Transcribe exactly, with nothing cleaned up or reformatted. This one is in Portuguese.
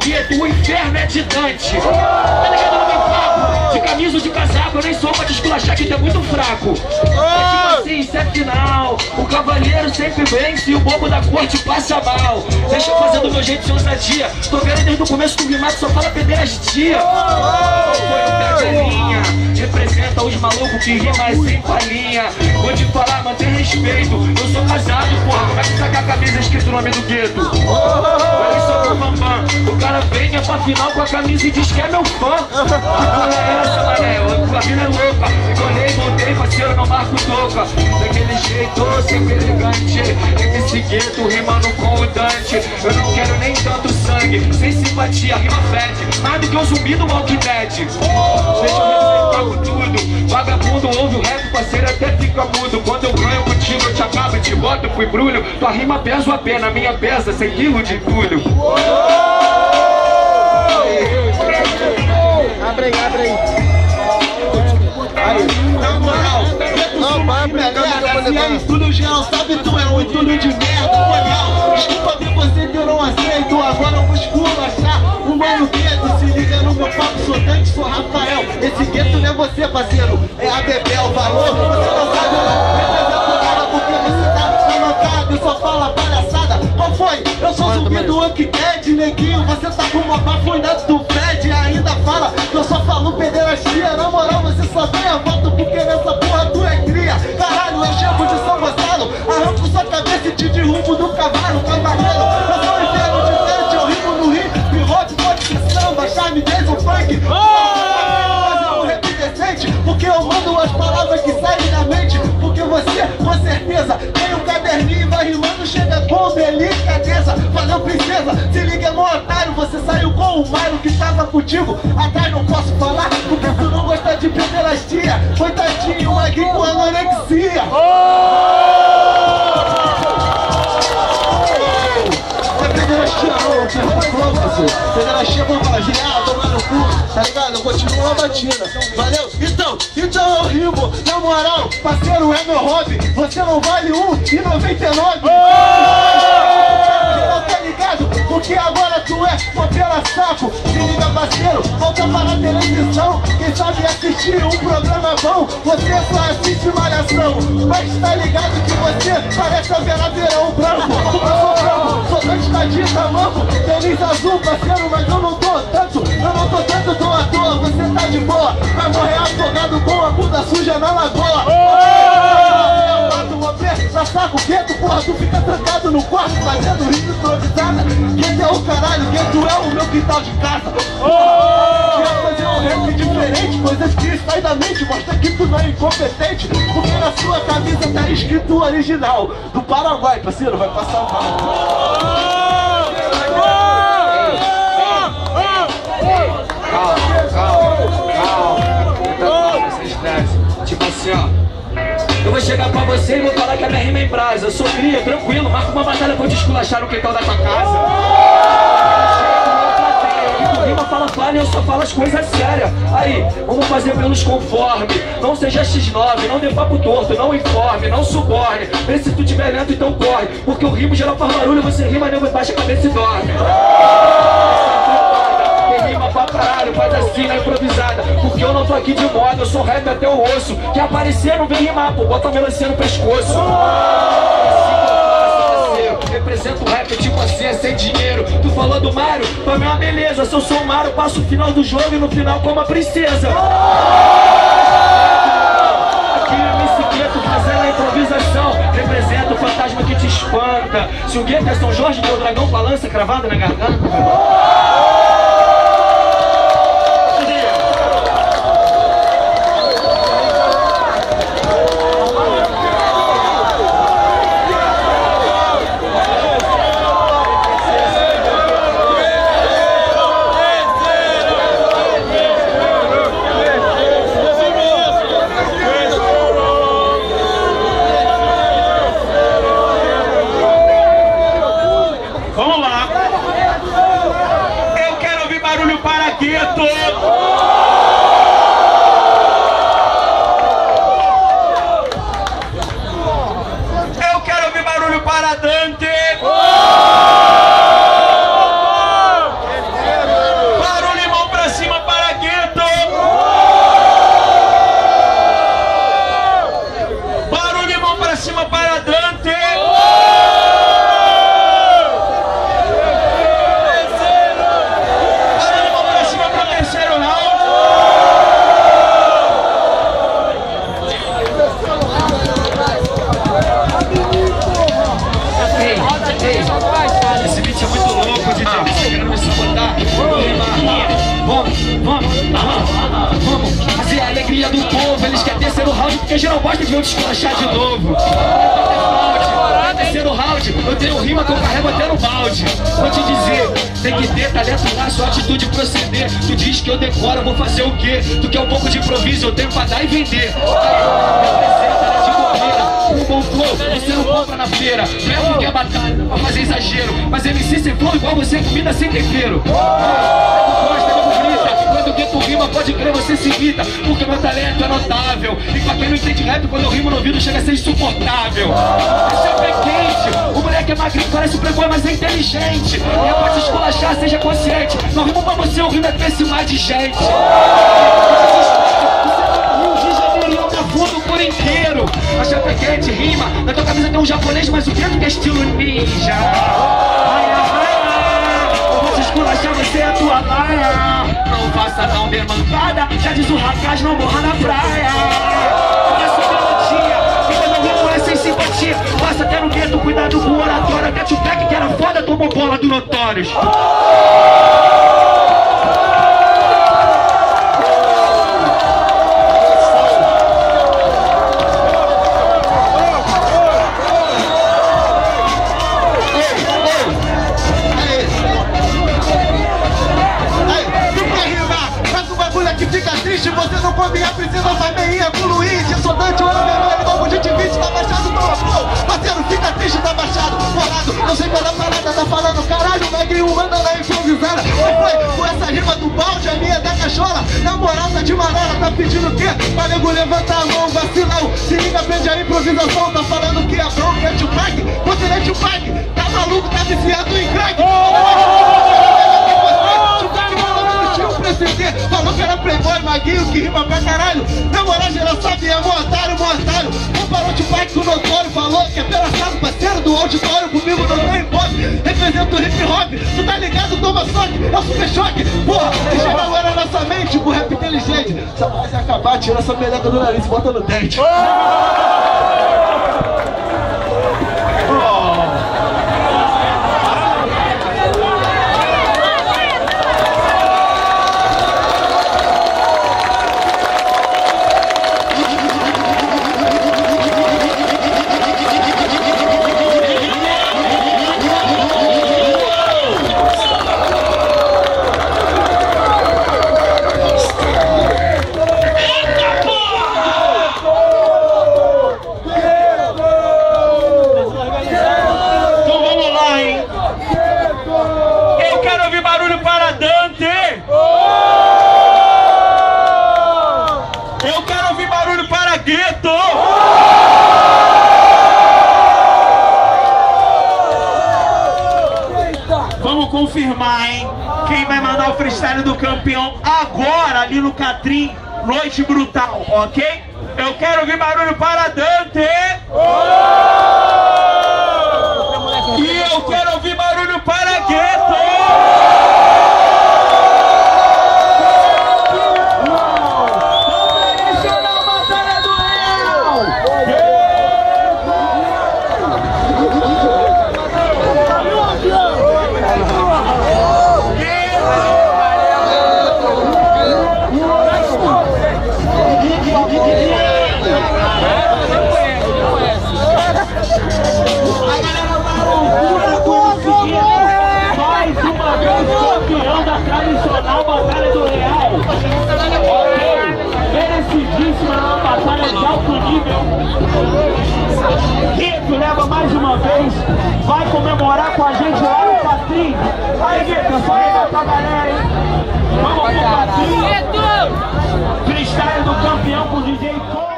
gueto, o inferno é de Dante. Tá ligado no meu papo? De camisa ou de casaco, eu nem sou pra te esculachar que tu é muito fraco. É tipo assim, isso é final. O cavaleiro sempre vence e o bobo da corte passa mal. Deixa eu fazer do meu jeito de ousadia. Tô vendo desde o começo que o rimado só fala pederastia. Qual foi o pé da linha? Representa os malucos que rimam sem palhinha. Vou te falar, mantém respeito. Eu sou casado, porra. Como é que saca a camisa escrito o nome do gueto? Eu sou o Bambam. O cara vem é pra final com a camisa e diz que é meu fã. Que porra é essa, mané? A vida é louca. Colhei, voltei, parceiro, não marco toca. Daquele jeito, sempre elegante. Esse gueto rimando com o Dante. Eu não quero nem tanto sangue, sem simpatia, rima fede. Mais do que o zumbi do Walking Dead. Deixa eu respeitar com tudo. Vagabundo ouve o rap, parceiro, até fica mudo. Quando eu ganho contigo, eu te acabo, te boto pro embrulho. Tua rima pesa a pena, a minha pesa cem quilos de entulho. Abre aí, abre aí. Na moral, não vai merda. E aí, tudo geral, sabe tu é um entulho de merda. Legal, desculpa ver você que eu não aceito. Agora eu vou esculachar o mano gueto. Se liga no meu papo, sou Dante, sou Rafael. Esse gueto não é você, parceiro, é a Bebel. Valor, você não sabe, não representa nada porque você tá amancado e só fala palhaçada. Qual foi? Eu sou zumbi do Walking neguinho. Você tá com uma bafundada do Fred e ainda fala que eu só falo pederastia. Na moral, você só ganha voto porque nessa porra tu é cria. Caralho, eu chego de São Gonçalo, arranco sua cabeça e te derrubo do cavalo, cavaleiro. Eu sou o inferno de Dante, eu rimo no rio, hip-hop, pode ser samba, charme, dance, funk. Fazer um rap decente, porque eu mando as palavras que saem da mente. Porque você, com certeza, tem um caderninho e vai rimando, chega com delicadeza. Valeu, princesa, se liga, meu otário, você saiu com o Mário que tava contigo. Atrás não posso falar, porque tu não gosta de pederastia. Coitadinho, aqui com anorexia. É pederastia não, você rouba você. Pederastia vou falar, tomar no cu, tá ligado? Eu continuo a batida, valeu? Então, então eu rimo, na moral, parceiro é meu hobby. Você não vale um e noventa e nove. Tá ligado? Porque agora tu é papela saco. Se liga, parceiro, volta para a televisão. Quem sabe assistir um programa bom, você só assiste Malhação. Mas tá ligado que você parece a Vera Verão branco. Eu sou branco, sou Dante da Dita, manco. Feliz azul, parceiro, mas eu não tô tanto. Eu não tô tanto, tô à toa, você tá de boa. Vai morrer afogado com a bunda suja na lagoa. Eu mato uma peça, saco quieto, porra, tu fica trancado no quarto fazendo rima improvisada. Gueto é o caralho, gueto é o meu quintal de casa. Quer fazer um rap diferente, coisas que saem da mente, mostra que tu não é incompetente. Porque na sua camisa tá escrito o original do Paraguai, parceiro, vai passar mal. Calma, calma, calma. Vocês descem. Tipo assim, ó. Eu vou chegar pra você e vou falar que a minha rima é em brasa. Eu sou cria, tranquilo, marca uma batalha pra eu te esculachar no quintal da tua casa. Tu rima, fala falha e eu só falo as coisas sérias. Aí, vamos fazer pelos conforme. Não seja xis nove, não dê papo torto, não informe, não suborne. Vê se tu tiver lento, então corre. Porque o rimo geral faz barulho, você rima, nego baixa a cabeça e dorme. Rima pra caralho, faz assim na improvisada. Porque eu não tô aqui de moda, eu sou rap até o osso. Que aparecer não vem rimar, pô, bota a melancia no pescoço. Represento o rap tipo assim, é sem dinheiro. Tu falou do Mário, pra mim é uma beleza. Se eu sou o Mário, passo o final do jogo e no final como a princesa. Aqui é M C Gueto fazendo a improvisação. Representa o fantasma que te espanta. Se o Gueto é São Jorge, meu dragão com a lança cravada na garganta. Vamos lá. Eu quero cima para Dante! Palma pra cima para o terceiro round! Esse beat é muito louco, D J. Você querendo me sabotar? Vamos, vamos, vamos fazer a alegria do povo. Eles querem terceiro round porque geral gosta de ver eu desculachar de novo. Terceiro round, eu tenho rima que eu carrego até no balde. Vou te dizer, tem que ter talento na sua atitude proceder. Tu diz que eu decoro, eu vou fazer o quê? Tu quer um pouco de improviso, eu tenho pra dar e vender. Representa de bobeira. Um bom flow, você não compra na feira. Mesmo que é batalha, pra fazer exagero. Mas M C sem flow igual você, comida sem tempero. Quando o gueto rima, pode crer, você se irrita. Porque meu talento é notável. E pra quem não entende rap, quando eu rimo no ouvido, chega a ser insuportável. Esse é o pé quente. O moleque é magrinho, parece playboy, mas é inteligente. E é pra te esculachar, seja consciente. Não rimo pra você, eu rimo é pra esse mar de gente. Fundo por inteiro, a chapa quente rima. Na tua camisa tem um japonês, mas o dentro que é estilo ninja. Ai, ai, ai, eu vou te esculachar, você é a tua baia. Não faça não demandada, já diz o Rakaz, não morra na praia. Começa a melodia, e quando eu rimo é sem simpatia. Passa até no gueto, cuidado com o oratório. Até o Pack que era foda, tomou bola do Notórios. Você não come a precisa saber evoluir. Dissonante, olha melhor, igual o gente vinte, tá baixado no flow. Parceiro, fica triste, tá baixado, bolado. Não sei qual é a parada, tá falando caralho. O magrinho manda na improvisada. Foi com essa rima do balde, a minha da cachola. Na moral, tá de maneira, tá pedindo o quê? Pra nego levantar a mão, vacilão. Se liga, aprende a improvisação. Tá falando que é bom, que é Tupac. Você não é Tupac, tá maluco, tá viciado em crack. Falou que era playboy, maguinho, que rima pra caralho. Na moral, geral sabe, é mortário, mortário. Comparou o Tupac com o Notório. Falou que é pelaçado, parceiro do auditório. Comigo não tem hip, representa o hip hop. Tu tá ligado, toma choque, é o super choque. Porra, deixa agora na nossa mente, o rap inteligente. Essa frase acabar, tira essa meleca do nariz e bota no dente. Vamos confirmar, hein? Quem vai mandar o freestyle do campeão agora ali no Catrim, Noite Brutal, ok? Eu quero ouvir barulho para Dante! E eu quero ouvir barulho para Gueto! Tradicional Batalha do Real. Merecidíssima na batalha de alto nível. Gueto leva mais uma vez. Vai comemorar com a gente lá no Catrim. Aí, Gueto, é só arregatar a galera, hein? Vamos pro Catrim. Freestyle do campeão com o D J